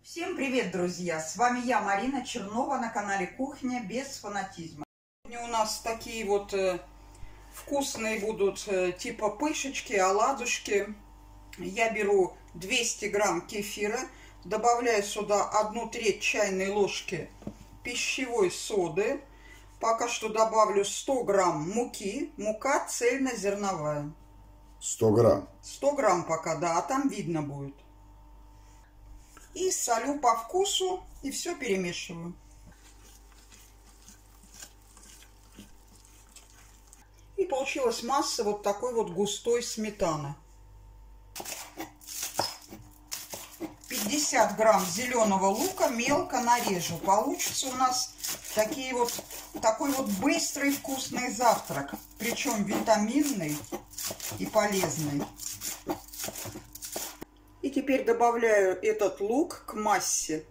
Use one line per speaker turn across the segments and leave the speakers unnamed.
Всем привет, друзья! С вами я, Марина Чернова, на канале Кухня без фанатизма. Сегодня у нас такие вот вкусные будут типа пышечки, оладушки. Я беру 200 грамм кефира, добавляю сюда 1/3 чайной ложки пищевой соды. Пока что добавлю 100 грамм муки. Мука цельнозерновая.
100 грамм?
100 грамм пока, да, а там видно будет. И солю по вкусу, и все перемешиваю. И получилась масса вот такой вот густой сметаны. 50 грамм зеленого лука мелко нарежу. Получится у нас такой вот быстрый вкусный завтрак. Причем витаминный и полезный. И теперь добавляю этот лук к массе.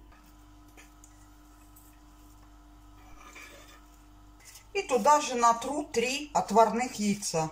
И туда же натру 3 отварных яйца.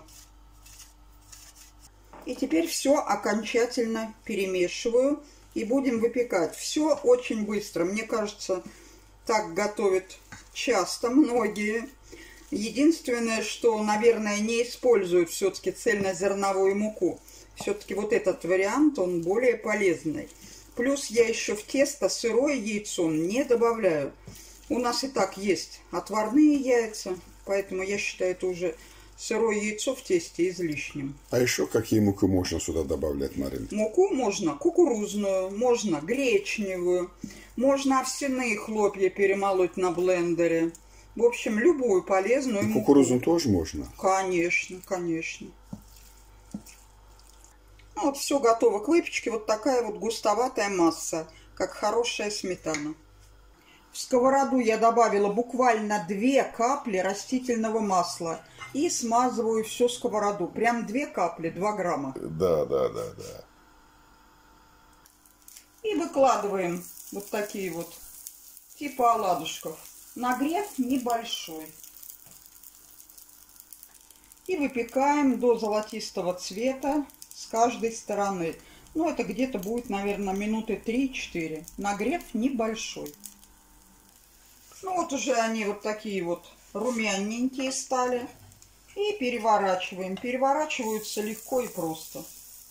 И теперь все окончательно перемешиваю. И будем выпекать. Все очень быстро. Мне кажется, так готовят часто многие. Единственное, что, наверное, не используют все-таки цельнозерновую муку. Все-таки вот этот вариант, он более полезный. Плюс я еще в тесто сырое яйцо не добавляю. У нас и так есть отварные яйца, поэтому я считаю, это уже сырое яйцо в тесте излишним.
А еще какие муки можно сюда добавлять, Марина?
Муку можно кукурузную, можно гречневую, можно овсяные хлопья перемолоть на блендере. В общем, любую полезную муку.
Кукурузную тоже можно?
Конечно, конечно. Ну, вот все готово к выпечке. Вот такая вот густоватая масса, как хорошая сметана. В сковороду я добавила буквально 2 капли растительного масла. И смазываю всю сковороду. Прям 2 капли, 2 грамма.
Да.
И выкладываем вот такие вот, типа оладушков. Нагрев небольшой. И выпекаем до золотистого цвета с каждой стороны. Ну, это где-то будет, наверное, минуты 3-4. Нагрев небольшой. Ну, вот уже они вот такие вот румяненькие стали. И переворачиваем. Переворачиваются легко и просто.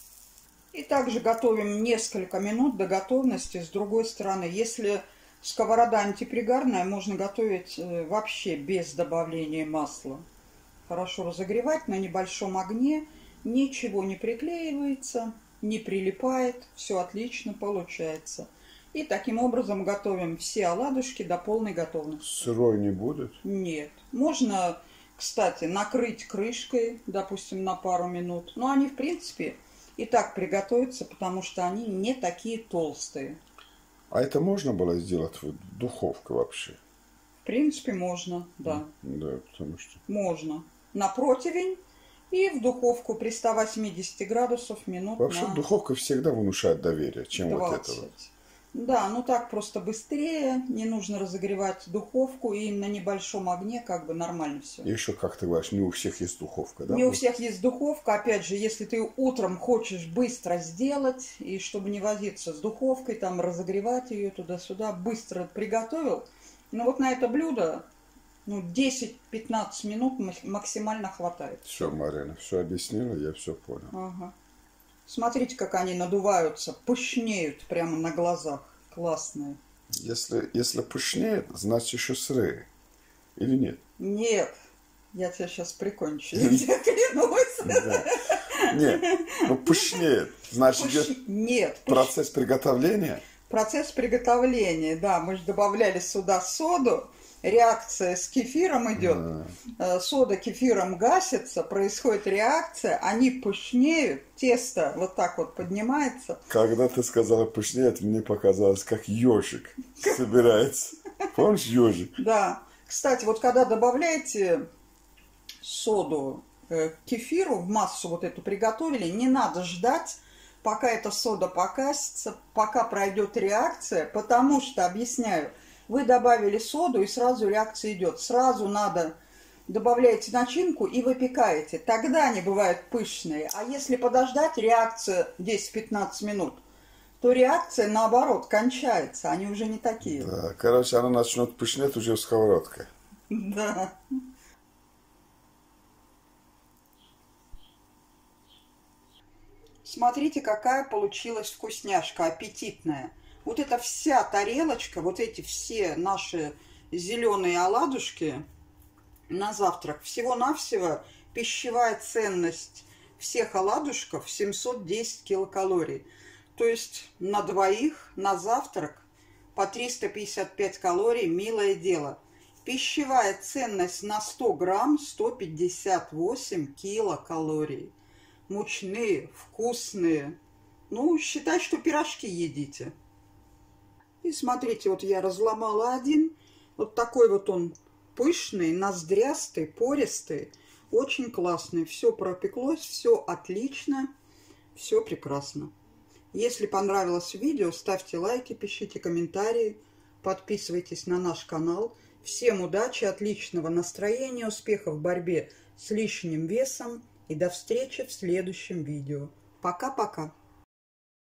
И также готовим несколько минут до готовности с другой стороны. Если сковорода антипригарная, можно готовить вообще без добавления масла. Хорошо разогревать на небольшом огне. Ничего не приклеивается, не прилипает. Все отлично получается. И таким образом готовим все оладушки до полной готовности.
Сырой не будет?
Нет. Можно, кстати, накрыть крышкой, допустим, на пару минут. Но они, в принципе, и так приготовятся, потому что они не такие толстые.
А это можно было сделать в духовке вообще?
В принципе, можно, да.
Да, потому что...
Можно. На противень и в духовку при 180 градусов минут
Вообще
на
духовка всегда внушает доверие, чем
20.
вот это вот.
Да, ну так просто быстрее, не нужно разогревать духовку, и на небольшом огне как бы нормально все.
И еще, как ты говоришь, не у всех есть духовка, да?
Не у всех есть духовка, опять же, если ты утром хочешь быстро сделать, и чтобы не возиться с духовкой, там разогревать ее туда-сюда, быстро приготовил. Но вот на это блюдо, ну, 10-15 минут максимально хватает.
Все, Марина, все объяснила, я все понял.
Ага. Смотрите, как они надуваются, пышнеют прямо на глазах. Классные.
Если пышнеет, значит еще сырые. Или нет?
Нет, я тебя сейчас прикончу. Я тебе клянусь.
Нет, ну пышнеет. Значит, идет
Нет.
процесс приготовления?
Процесс приготовления, да. Мы же добавляли сюда соду. Реакция с кефиром идет. Сода кефиром гасится, происходит реакция, они пышнеют, тесто вот так вот поднимается.
Когда ты сказала пышнеет, мне показалось, как ежик собирается. Помнишь ежик?
Да. Кстати, вот когда добавляете соду к кефиру, в массу вот эту приготовили, не надо ждать, пока эта сода покасится, пока пройдет реакция, потому что, объясняю, вы добавили соду, и сразу реакция идет. Сразу надо добавляете начинку и выпекаете. Тогда они бывают пышные. А если подождать, реакция 10-15 минут, то реакция наоборот кончается. Они уже не такие.
Да, короче, она начнет пышнеть уже в сковородке.
Да. Смотрите, какая получилась вкусняшка, аппетитная. Вот эта вся тарелочка, вот эти все наши зеленые оладушки на завтрак, всего-навсего пищевая ценность всех оладушков 710 килокалорий. То есть на двоих на завтрак по 355 калорий, милое дело. Пищевая ценность на 100 грамм 158 килокалорий. Мучные, вкусные. Ну, считай, что пирожки едите. И смотрите, вот я разломала один. Вот такой вот он пышный, ноздрястый, пористый. Очень классный. Все пропеклось, все отлично, все прекрасно. Если понравилось видео, ставьте лайки, пишите комментарии, подписывайтесь на наш канал. Всем удачи, отличного настроения, успехов в борьбе с лишним весом и до встречи в следующем видео. Пока-пока!